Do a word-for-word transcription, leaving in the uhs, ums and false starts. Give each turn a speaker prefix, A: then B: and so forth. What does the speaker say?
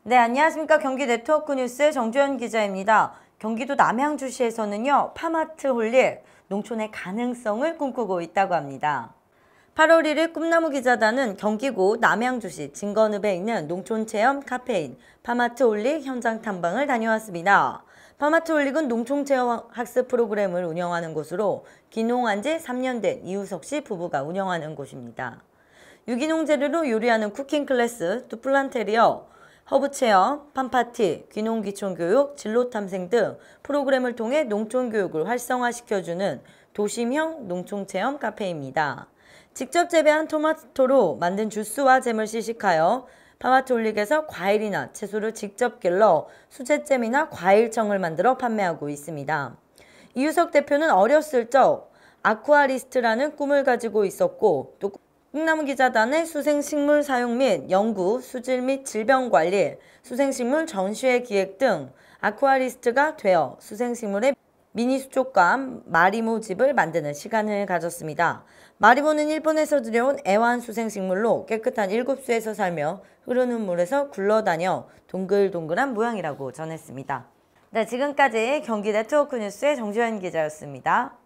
A: 네, 안녕하십니까. 경기 네트워크 뉴스 정주현 기자입니다. 경기도 남양주시에서는요, 파마트 홀릭, 농촌의 가능성을 꿈꾸고 있다고 합니다. 팔월 일일 꿈나무 기자단은 경기고 남양주시 진건읍에 있는 농촌체험 카페인 파마트 홀릭 현장 탐방을 다녀왔습니다. 파마트 홀릭은 농촌체험 학습 프로그램을 운영하는 곳으로 귀농한 지 삼 년 된 이우석 씨 부부가 운영하는 곳입니다. 유기농 재료로 요리하는 쿠킹 클래스, 또 플란테리어, 허브 체험, 팜파티, 귀농 기촌 교육, 진로 탐색 등 프로그램을 통해 농촌 교육을 활성화시켜주는 도심형 농촌 체험 카페입니다. 직접 재배한 토마토로 만든 주스와 잼을 시식하여 파마트 홀릭에서 과일이나 채소를 직접 길러 수제잼이나 과일청을 만들어 판매하고 있습니다. 이우석 대표는 어렸을 적 아쿠아리스트라는 꿈을 가지고 있었고, 또 꿈나무 기자단의 수생식물 사용 및 연구, 수질 및 질병 관리, 수생식물 전시회 기획 등 아쿠아리스트가 되어 수생식물의 미니 수족관 마리모 집을 만드는 시간을 가졌습니다. 마리모는 일본에서 들여온 애완 수생식물로 깨끗한 일곱 수에서 살며 흐르는 물에서 굴러다녀 동글동글한 모양이라고 전했습니다. 네, 지금까지 경기 네트워크 뉴스의 정주현 기자였습니다.